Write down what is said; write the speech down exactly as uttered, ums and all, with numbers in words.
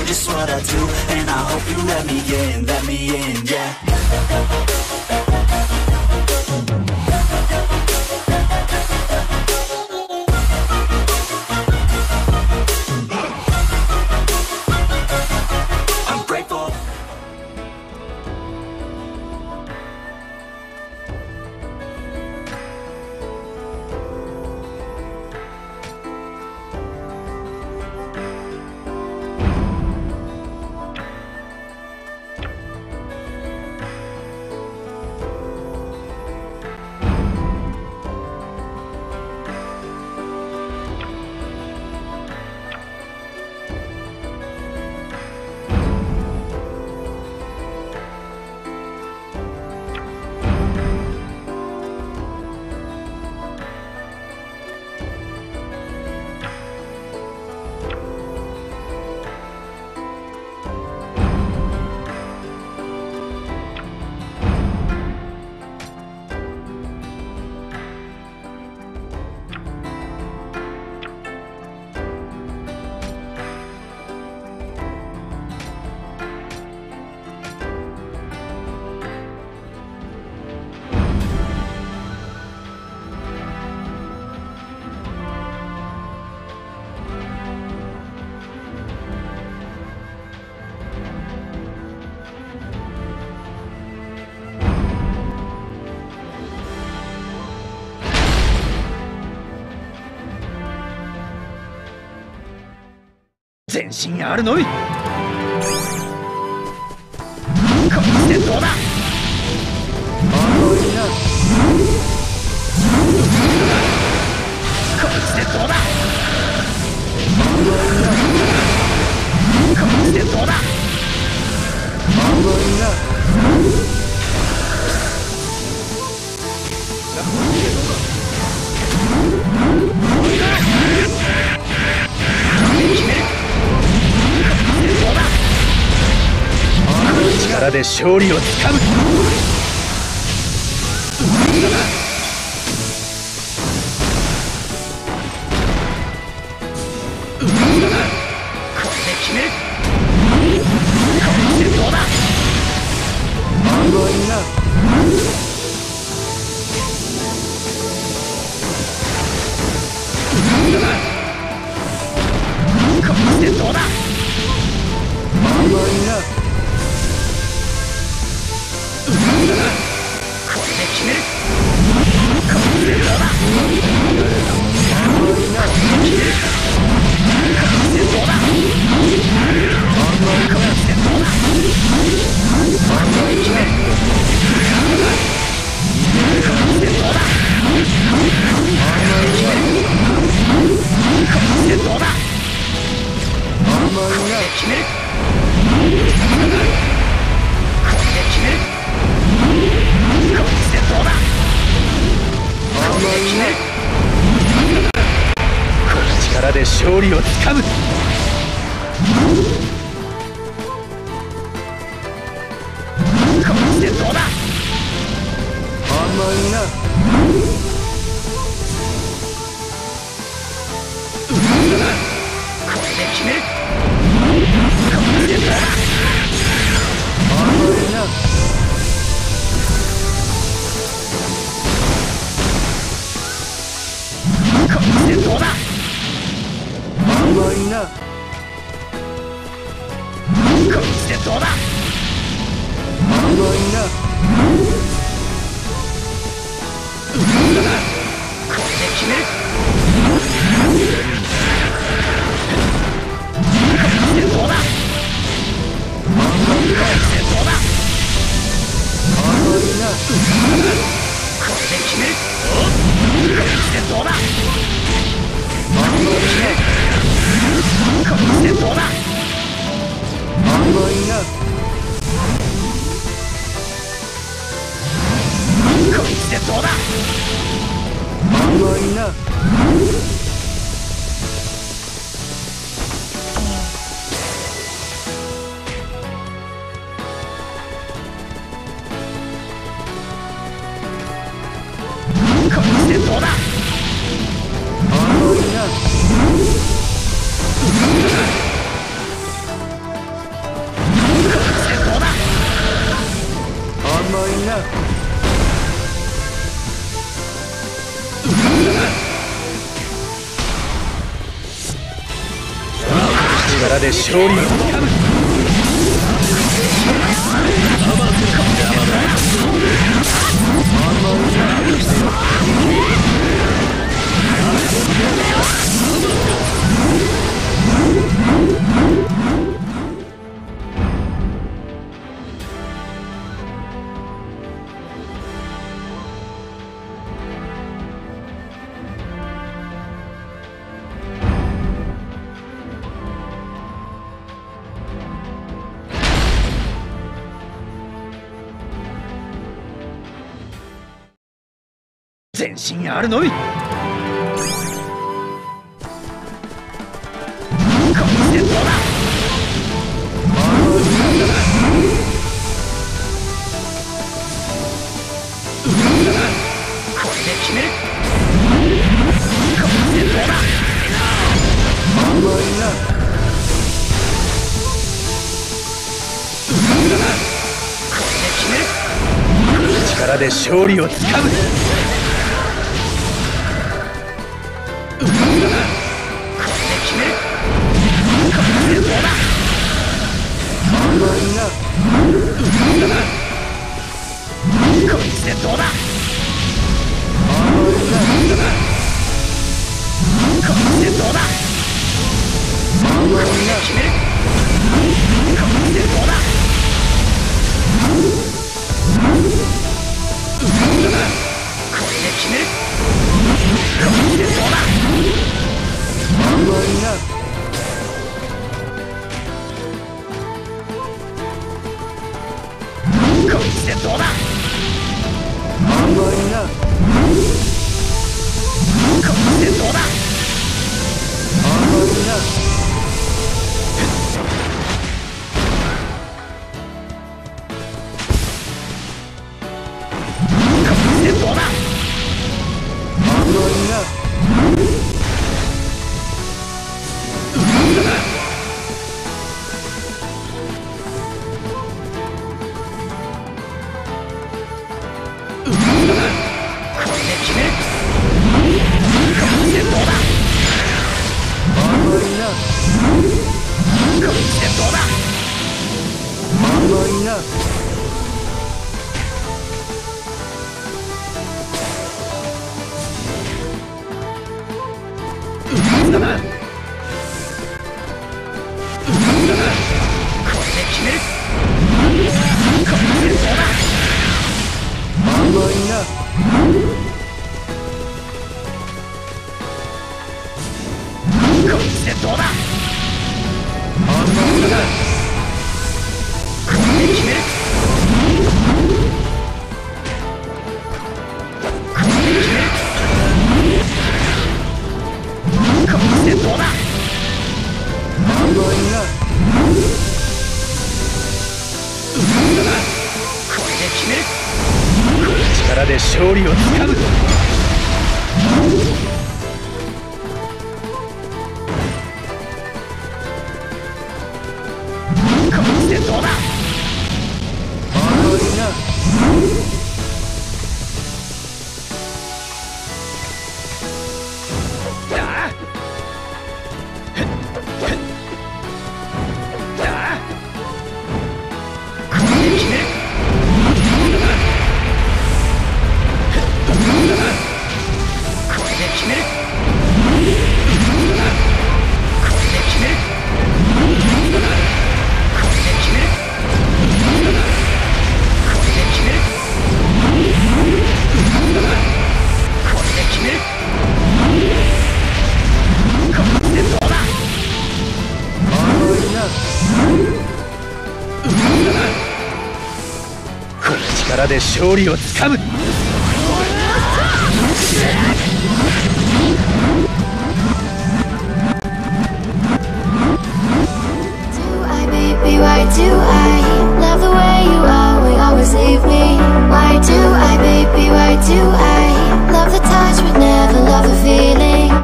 just what I do, and I hope you let me in, let me in, yeah. I'm grateful. 全身あるのみ。こいつでどうだ。こいつでどうだ。こいつでどうだ。力で勝利をつかむ。これで決める。こいつでどうだ。こいつでどうだ。これで決める。こいつでどうだ。これで決める。こいつでどうだ。こいつでどうだ。これで決める。こいつでどうだ。これで決める。こいつでどうだ。これで決める。これで決める。こいつでどうだ。これで決める。この力で勝利をつかむ。こいつでどうだ。甘いな。これで決める。こいつでどうだ。甘いな。こいつでどうだ。甘いな。こいつでどうだ。甘いな。これで決める。こいつでどうだ。こいつでどうだ。甘いな。これで決める。こいつでどうだ。こいつでどうだ。甘いな。こいつでどうだ。甘いな。こ力で勝利をつかむ。全身あるのみ。こいつでどうだ。これで決める。こいつでどうだ。これで決める。力で勝利をつかむ。こいつでどうだ。こいつでどうだ。これで決める。こいつでどうだ。これで決める。こいつでどうだ。こいつでどうだ。こいつでどうだ。力で勝利をつかむ。こいつでどうだ。力で勝利をつかむ。